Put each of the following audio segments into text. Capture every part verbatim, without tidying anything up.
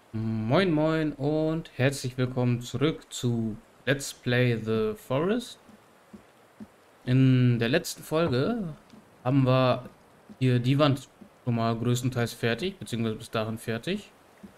Moin Moin und herzlich willkommen zurück zu Let's Play The Forest. In der letzten Folge haben wir hier die Wand schon mal größtenteils fertig, beziehungsweise bis dahin fertig.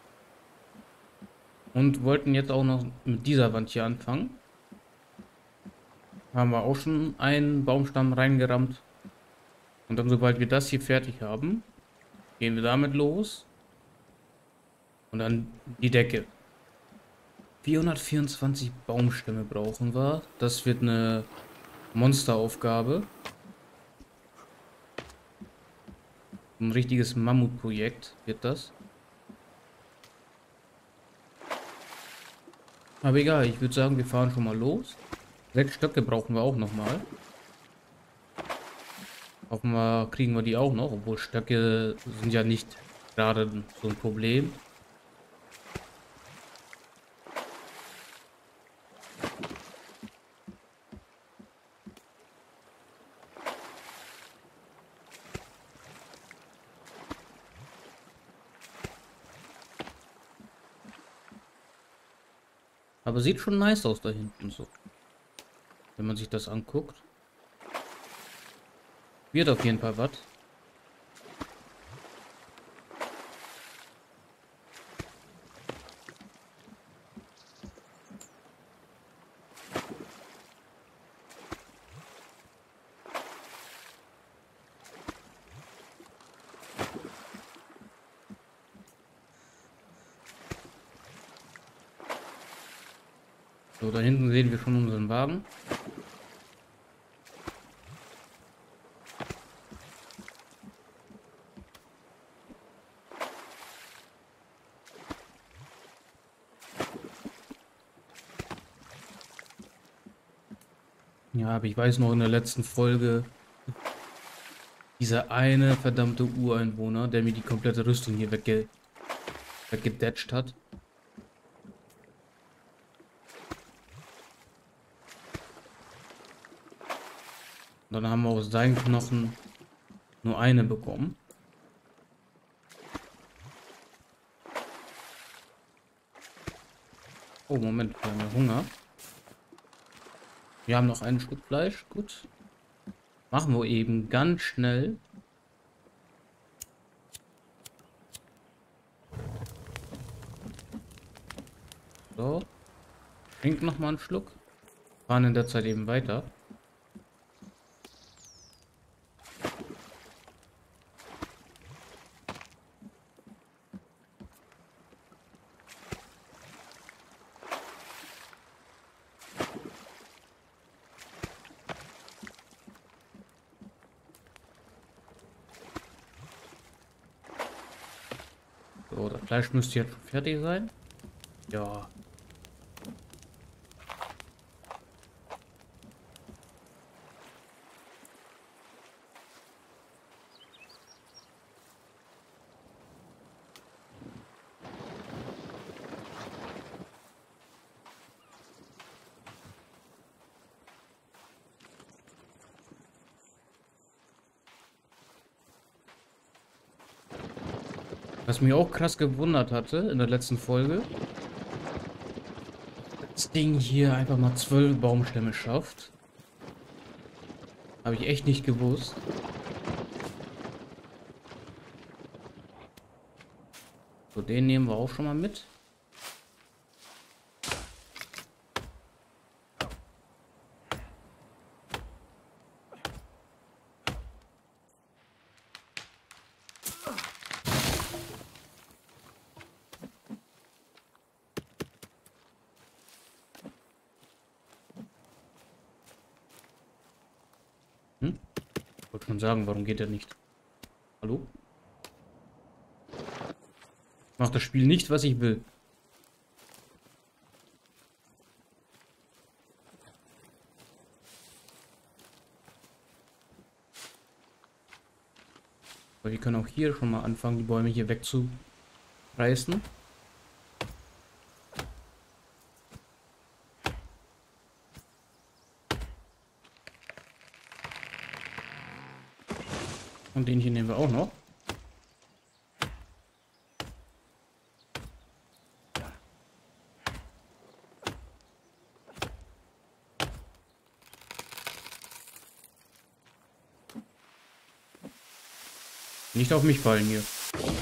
Und wollten jetzt auch noch mit dieser Wand hier anfangen. Haben wir auch schon einen Baumstamm reingerammt. Und dann, sobald wir das hier fertig haben, gehen wir damit los. Und dann die Decke. vierhundertvierundzwanzig Baumstämme brauchen wir. Das wird eine Monsteraufgabe. Ein richtiges Mammutprojekt wird das. Aber egal, ich würde sagen, wir fahren schon mal los. Sechs Stöcke brauchen wir auch nochmal. Hoffen wir, kriegen wir die auch noch, obwohl Stöcke sind ja nicht gerade so ein Problem. Aber sieht schon nice aus da hinten so, wenn man sich das anguckt. Wird auf jeden Fall was. So, da hinten sehen wir schon unseren Wagen. Ja, aber ich weiß noch in der letzten Folge, dieser eine verdammte Ureinwohner, der mir die komplette Rüstung hier wegge weggedetscht hat. Und dann haben wir aus seinen Knochen nur eine bekommen. Oh, Moment, wir haben ja Hunger. Wir haben noch ein Stück Fleisch, gut. Machen wir eben ganz schnell. So. Trink noch mal einen Schluck. Fahren in der Zeit eben weiter. So, das Fleisch müsste jetzt schon fertig sein. Ja. Was mich auch krass gewundert hatte in der letzten Folge, das Ding hier einfach mal zwölf Baumstämme schafft. Habe ich echt nicht gewusst. So, den nehmen wir auch schon mal mit. Hm? Ich wollte schon sagen, warum geht er nicht? Hallo? Macht das Spiel nicht, was ich will. Aber wir können auch hier schon mal anfangen, die Bäume hier wegzureißen. Und den hier nehmen wir auch noch. Nicht auf mich fallen hier.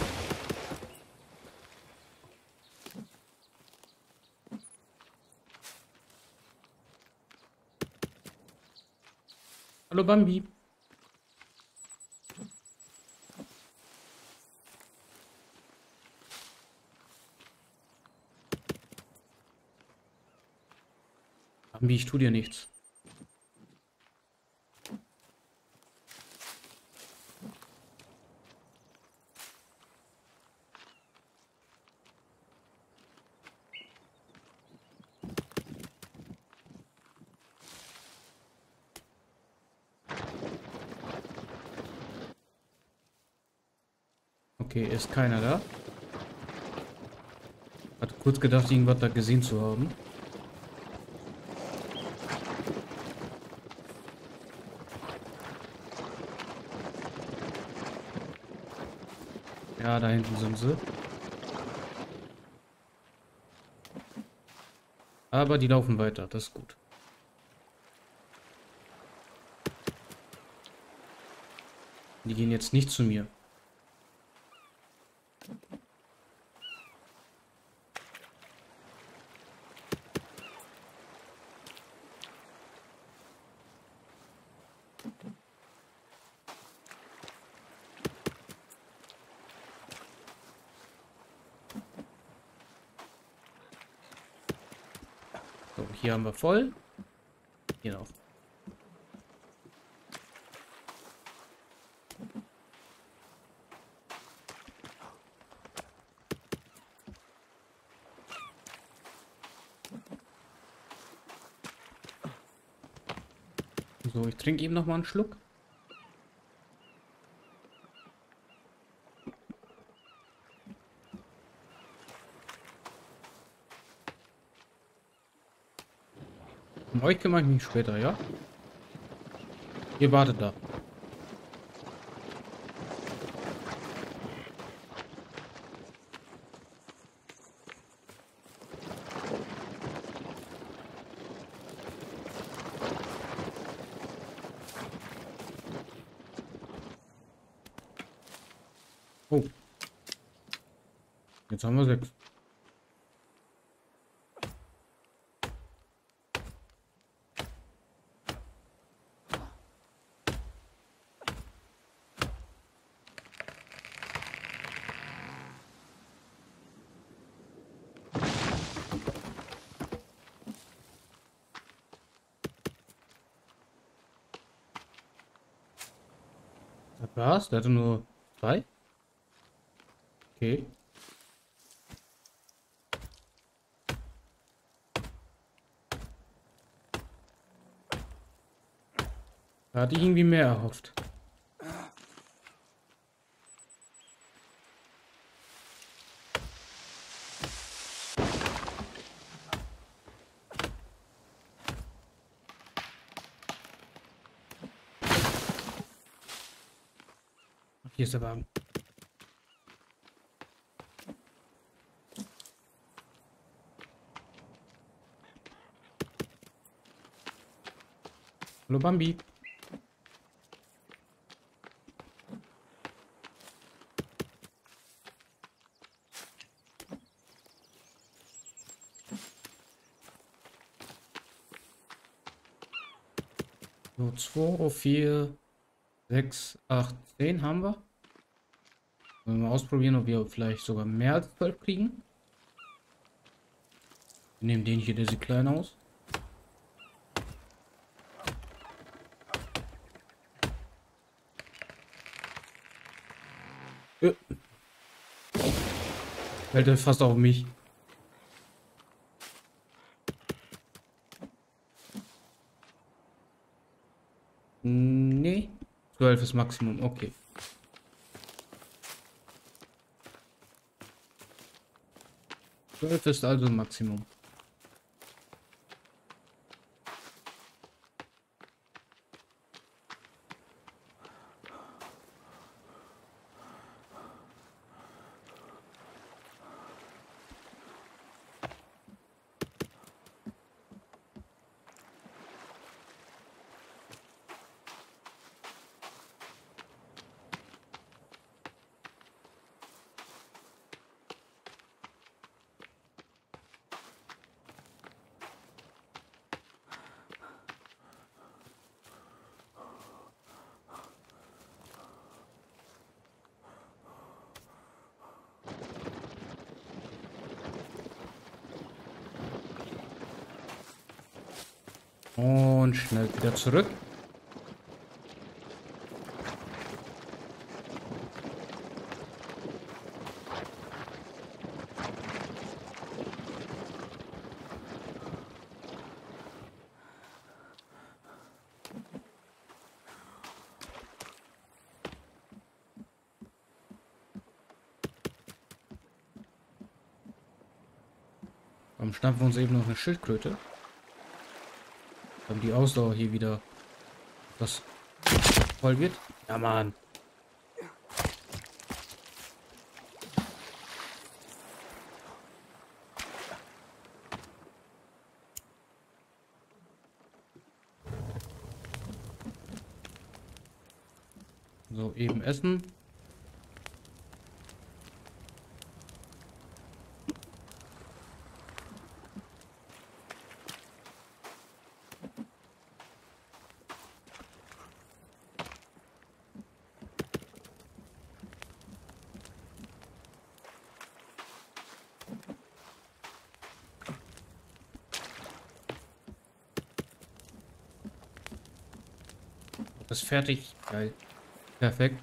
Hallo Bambi. Bambi, ich tu dir nichts. Okay, ist keiner da. Hatte kurz gedacht, irgendwas da gesehen zu haben. Ja, da hinten sind sie. Aber die laufen weiter, das ist gut. Die gehen jetzt nicht zu mir. So, hier haben wir voll. Hier noch. So, ich trinke eben noch mal einen Schluck. Um euch kümmere ich mich später, ja? Ihr wartet da. Oh. Jetzt haben wir sechs. Das war's? Der hatte nur zwei? Okay. Da hatte ich irgendwie mehr erhofft. Ach, hier ist der Wagen. Hallo Bambi. So, zwei, vier, sechs, acht, zehn haben wir. Wollen wir mal ausprobieren, ob wir vielleicht sogar mehr als zwölf kriegen. Wir nehmen den hier, der sieht klein aus. Äh. Fällt er fast auf mich. Nee. zwölf ist Maximum, okay. zwölf ist also Maximum. Und schnell wieder zurück. Dann schnappen wir uns eben noch eine Schildkröte. Damit die Ausdauer hier wieder das voll wird. Ja, Mann. So, eben essen. Das ist fertig. Geil. Perfekt.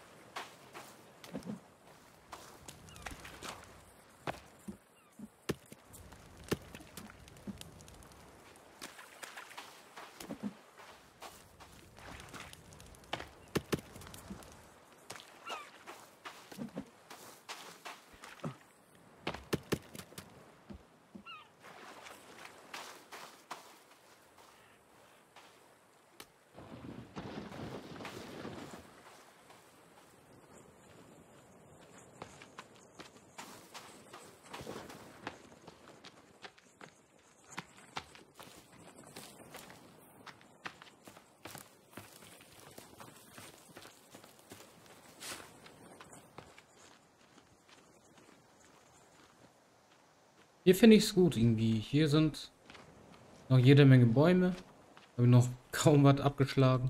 Hier finde ich es gut irgendwie. Hier sind noch jede Menge Bäume. Habe noch kaum was abgeschlagen.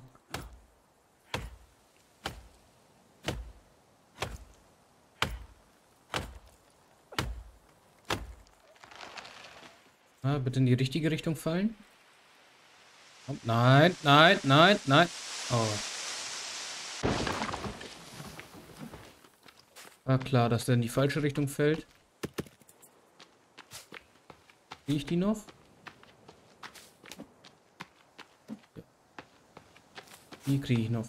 Ah, bitte in die richtige Richtung fallen. Oh, nein, nein, nein, nein. Oh. War klar, dass der in die falsche Richtung fällt. Kriege ich die noch? Ja. Die kriege ich noch.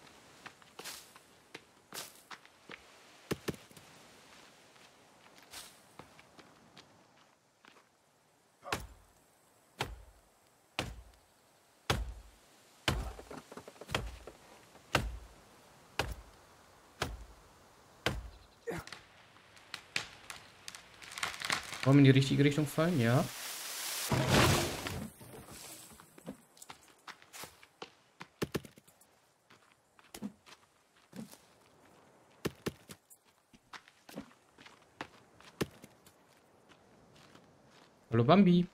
Wollen wir in die richtige Richtung fallen? Ja. Hallo Bambi.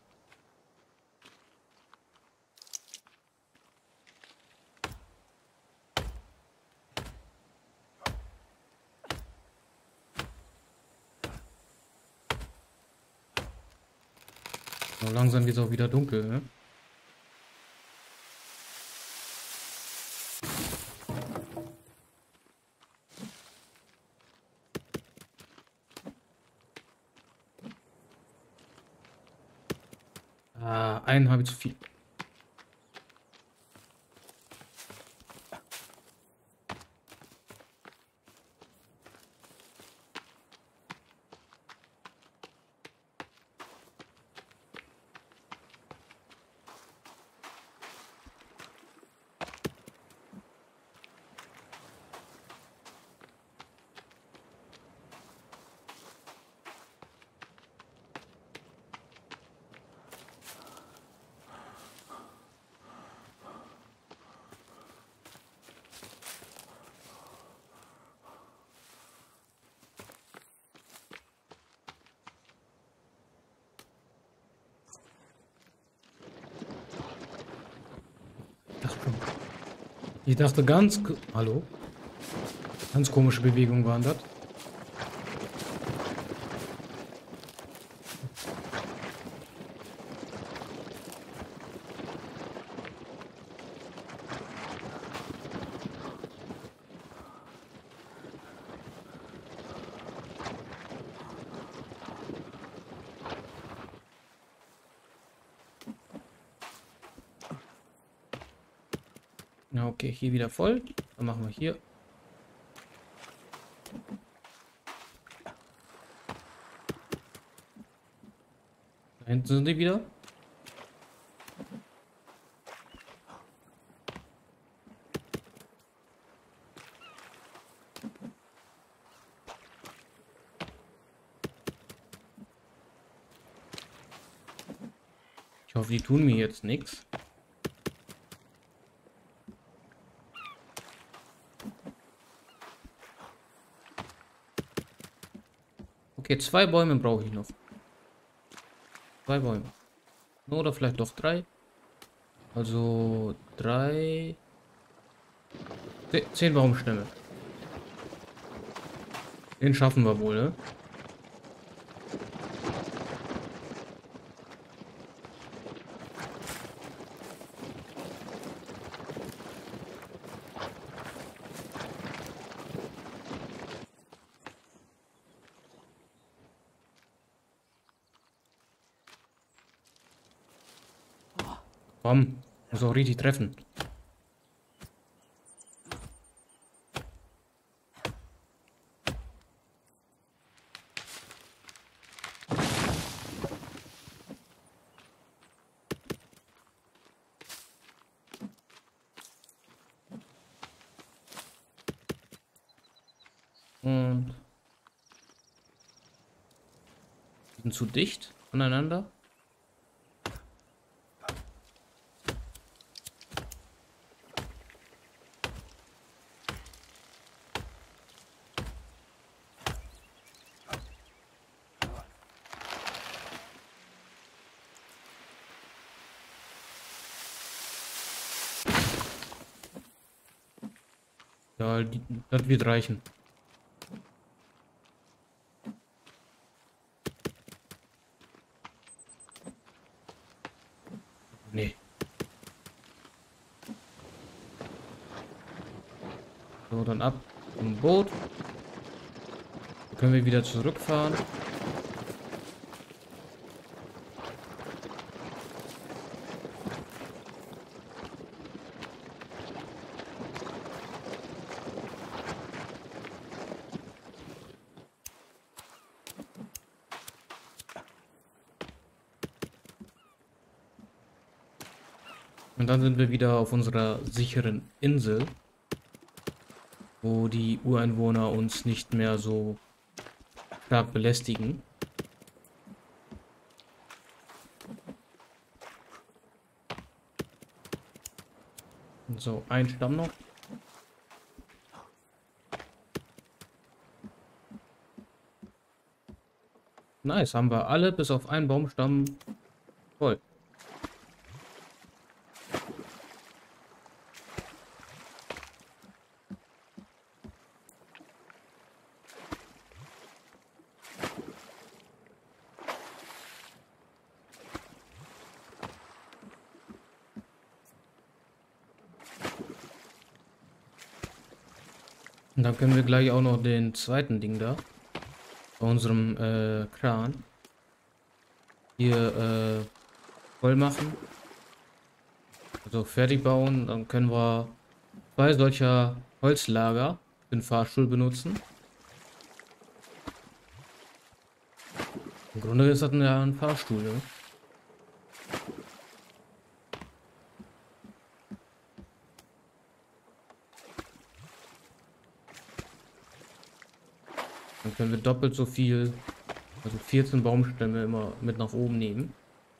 So langsam wird es auch wieder dunkel, ne? Ah, einen habe ich zu viel. Ich dachte ganz... Hallo? Ganz komische Bewegungen waren das. Ja, okay, hier wieder voll. Dann machen wir hier. Da hinten sind die wieder. Ich hoffe, die tun mir jetzt nichts. Okay, zwei Bäume brauche ich noch. Zwei Bäume. Oder vielleicht doch drei. Also drei. Ze- Zehn Baumstämme. Den schaffen wir wohl, ne? Komm, muss auch richtig treffen. Und die sind zu dicht aneinander. Ja, die, das wird reichen. Nee. So, dann ab zum Boot. Dann können wir wieder zurückfahren. Und dann sind wir wieder auf unserer sicheren Insel, wo die Ureinwohner uns nicht mehr so stark belästigen. So, ein Stamm noch. Nice, haben wir alle bis auf einen Baumstamm voll. Und dann können wir gleich auch noch den zweiten Ding da, bei unserem äh, Kran, hier äh, voll machen. Also fertig bauen. Dann können wir zwei solcher Holzlager für den Fahrstuhl benutzen. Im Grunde ist das ja ein Fahrstuhl, ne? Dann können wir doppelt so viel, also vierzehn Baumstämme immer mit nach oben nehmen.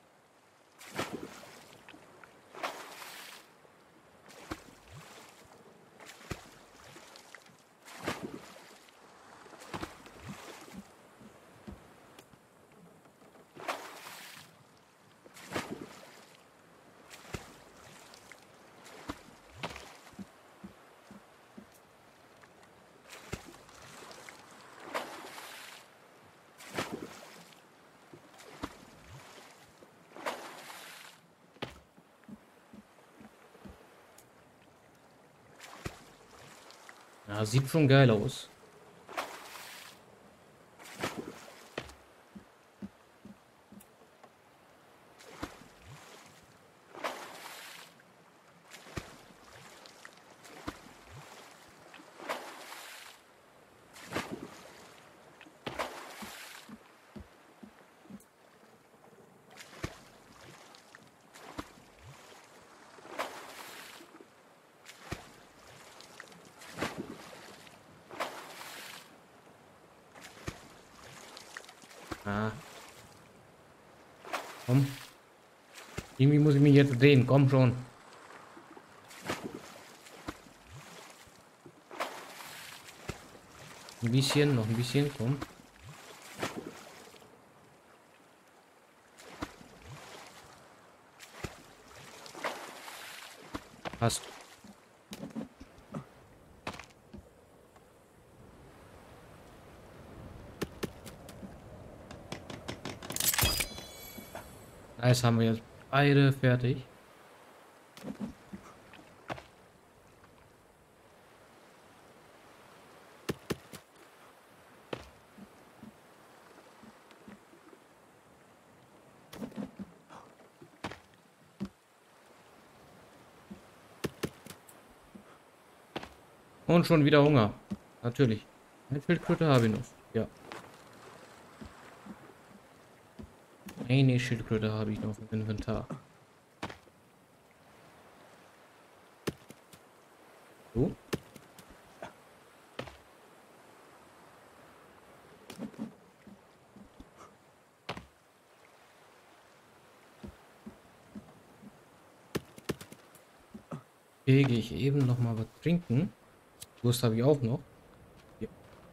Ja, sieht schon geil aus. Ah, komm. Irgendwie muss ich mich jetzt drehen. Komm schon. Ein bisschen, noch ein bisschen, komm. Passt. Nice, haben wir jetzt beide fertig. Und schon wieder Hunger. Natürlich. Ein Schildkröte habe ich noch. Ja. Eine Schildkröte habe ich noch im Inventar. So. Hier gehe ich eben noch mal was trinken. Durst habe ich auch noch. Ja.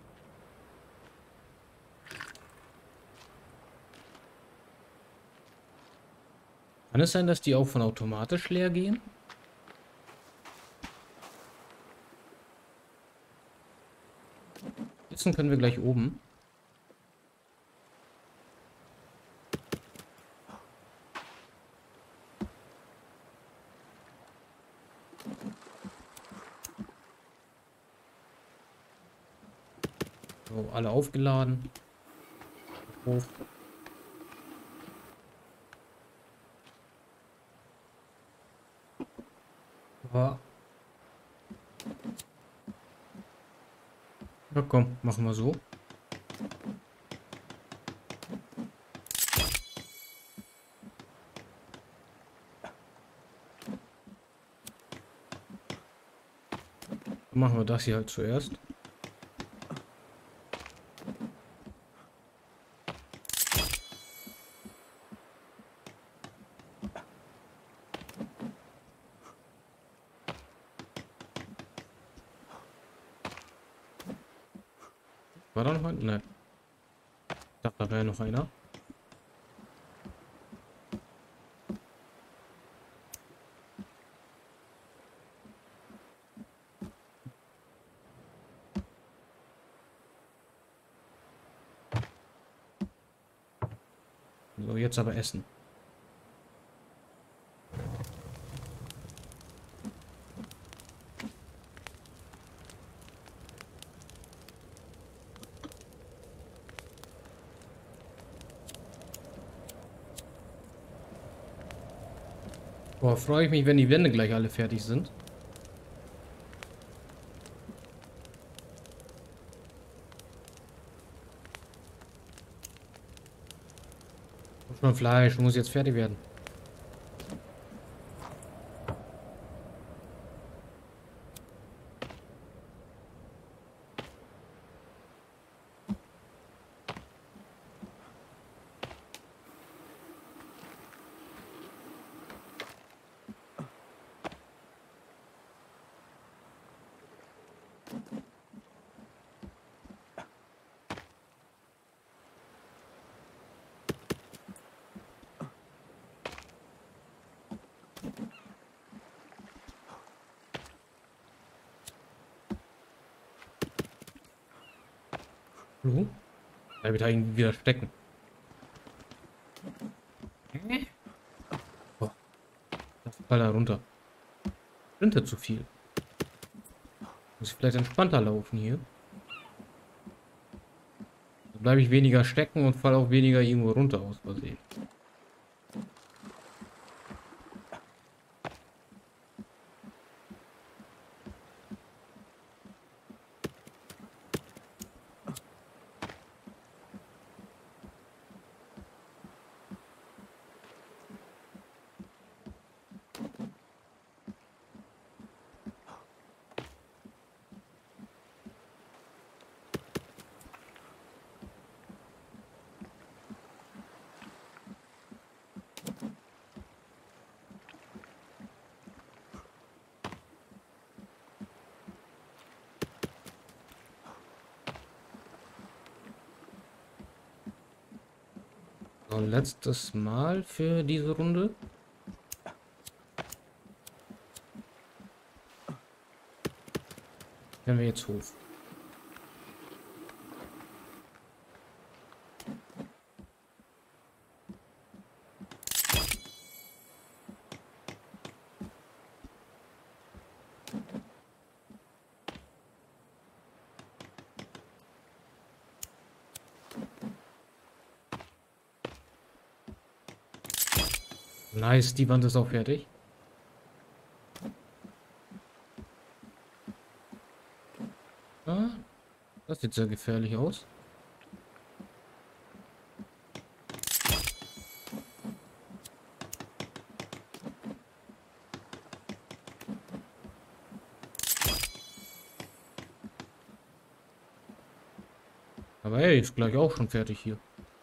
Kann es sein, dass die auch von automatisch leer gehen? Sitzen können wir gleich oben. So, alle aufgeladen. Hoch. Ja. Ja, komm, machen wir so. Dann machen wir das hier halt zuerst. War da noch ein? Nein. Ich dachte, da wäre noch einer. So, jetzt aber essen. Boah, freue ich mich, wenn die Wände gleich alle fertig sind. Schon Fleisch, muss jetzt fertig werden. Mhm. Da wird er irgendwie wieder stecken. Boah, das fällt da runter. Sind ja zu viel. Muss ich vielleicht entspannter laufen hier. Dann bleibe ich weniger stecken und falle auch weniger irgendwo runter aus Versehen. So, letztes Mal für diese Runde. Wenn wir jetzt hoch. Nice, die Wand ist auch fertig. Ah, das sieht sehr gefährlich aus. Aber hey, ist gleich auch schon fertig hier.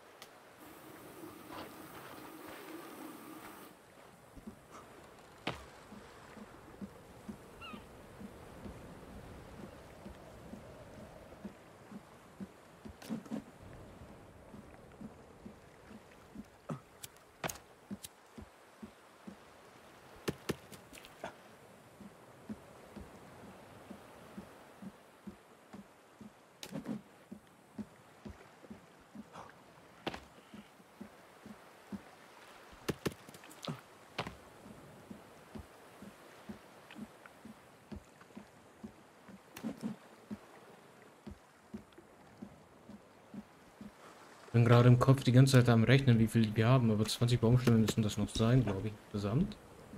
Bin gerade im Kopf die ganze Zeit am Rechnen, wie viel wir haben, aber zwanzig Baumstämme müssen das noch sein, glaube ich, insgesamt.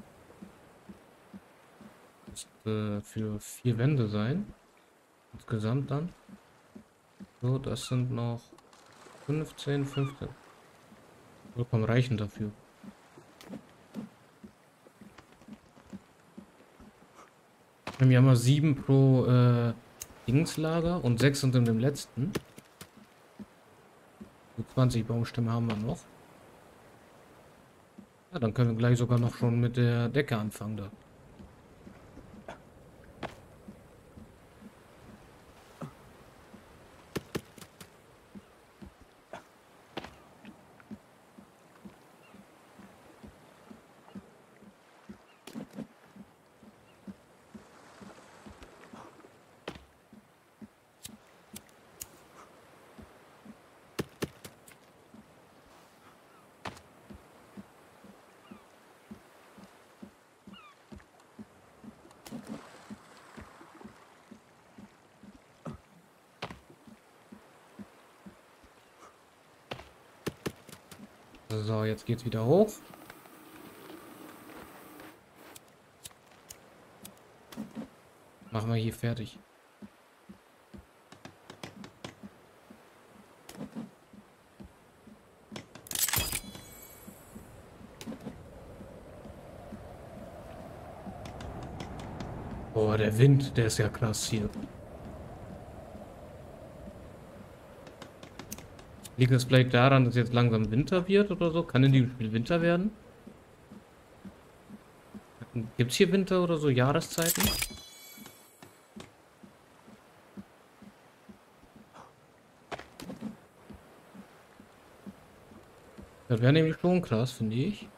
Das äh, für vier Wände sein. Insgesamt dann. So, das sind noch fünfzehn, fünfzehn. Vollkommen reichen dafür. Wir haben ja immer sieben pro äh, Dingslager und sechs sind in dem letzten. So zwanzig Baumstämme haben wir noch. Ja, dann können wir gleich sogar noch schon mit der Decke anfangen da. So, jetzt geht's wieder hoch. Machen wir hier fertig. Boah, der Wind, der ist ja krass hier. Liegt das vielleicht daran, dass jetzt langsam Winter wird oder so? Kann in dem Spiel Winter werden? Gibt es hier Winter oder so Jahreszeiten? Das wäre nämlich schon krass, finde ich.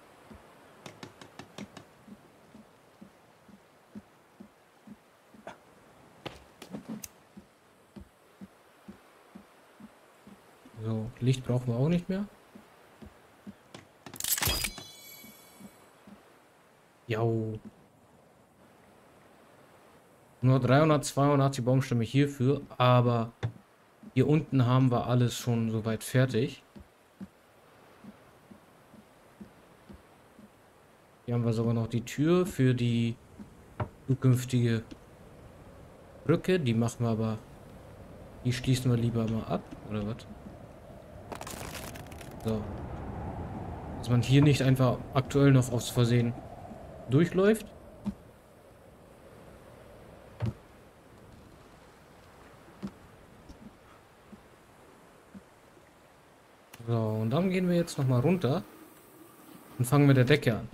So, Licht brauchen wir auch nicht mehr. Jau. Nur dreihundertzweiundachtzig Baumstämme hierfür, aber hier unten haben wir alles schon soweit fertig. Hier haben wir sogar noch die Tür für die zukünftige Brücke. Die machen wir aber, die schließen wir lieber mal ab, oder was? So. Dass man hier nicht einfach aktuell noch aus Versehen durchläuft. So, und dann gehen wir jetzt nochmal runter und fangen mit der Decke an.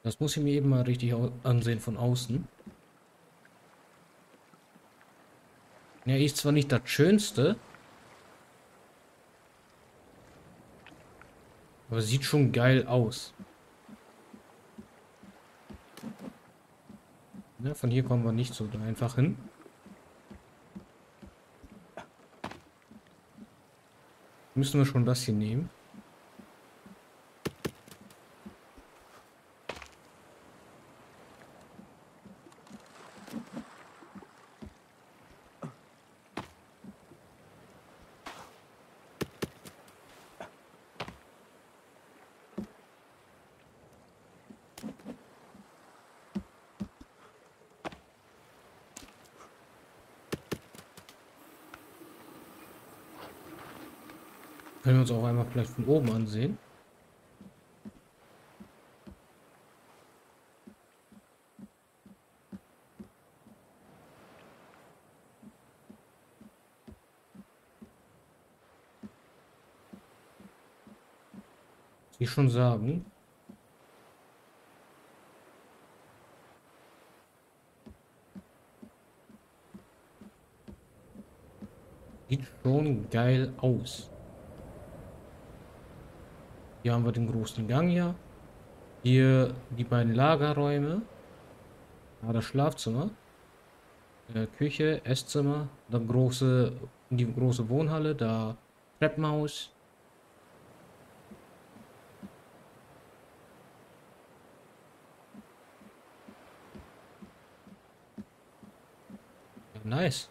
Das muss ich mir eben mal richtig ansehen von außen. Ja, ist zwar nicht das Schönste, aber sieht schon geil aus. Ja, von hier kommen wir nicht so einfach hin. Müssen wir schon das hier nehmen. Können wir uns auch einmal vielleicht von oben ansehen. Wie schon sagen. Sieht schon geil aus. Hier haben wir den großen Gang hier. Hier die beiden Lagerräume. Ja, das Schlafzimmer. Äh, Küche, Esszimmer. Dann große, die große Wohnhalle. Da Treppenhaus. Ja, nice.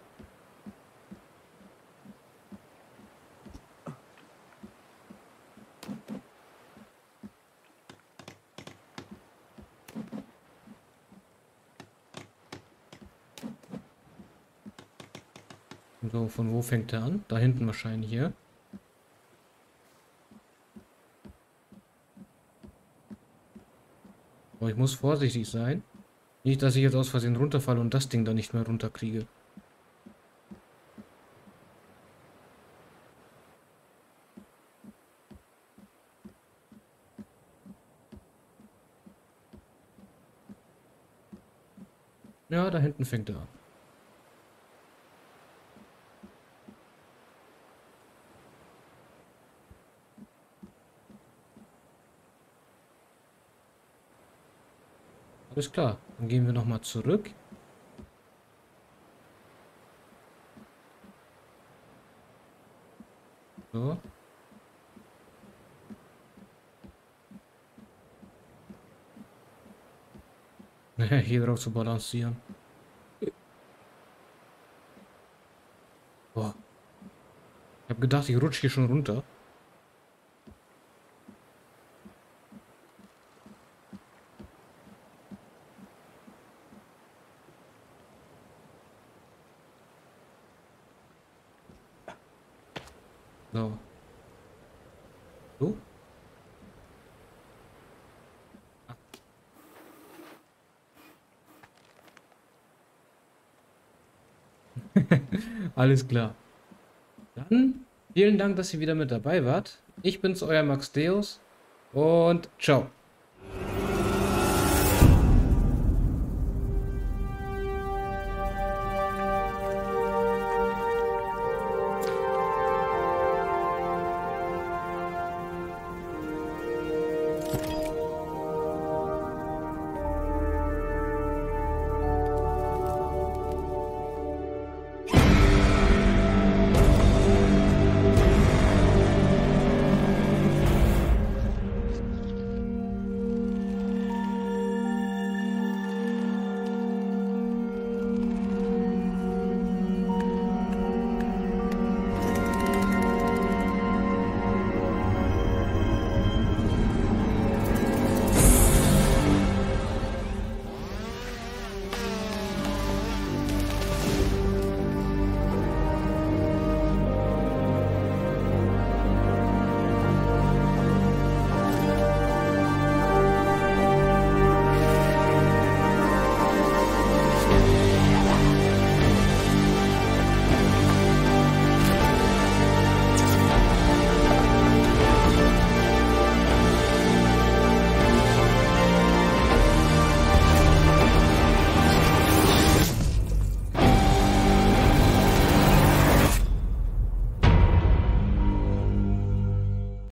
So, von wo fängt er an? Da hinten wahrscheinlich hier. Aber ich muss vorsichtig sein. Nicht, dass ich jetzt aus Versehen runterfalle und das Ding dann nicht mehr runterkriege. Ja, da hinten fängt er an. Alles klar, dann gehen wir nochmal zurück. So. Hier drauf zu balancieren. Boah. Ich habe gedacht, ich rutsche hier schon runter. So. So. Alles klar. Dann vielen Dank, dass ihr wieder mit dabei wart. Ich bin's, euer Max Deus und ciao.